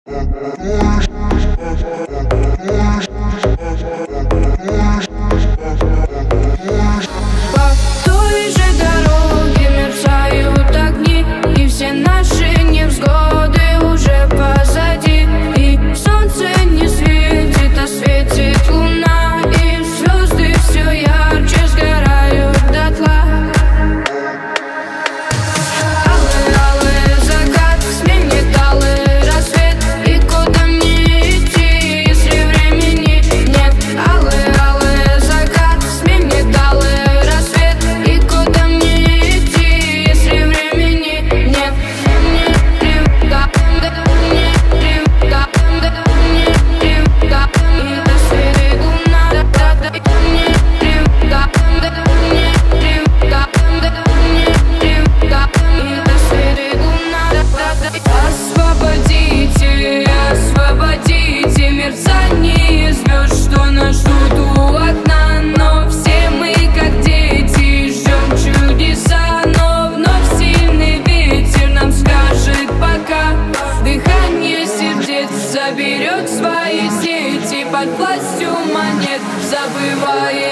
Освободите мерцание звезд, что нас ждут у окна. Но все мы, как дети, ждем чудеса. Но вновь сильный ветер нам скажет пока. Дыхание сердец заберет свои сети под властью монет, забывая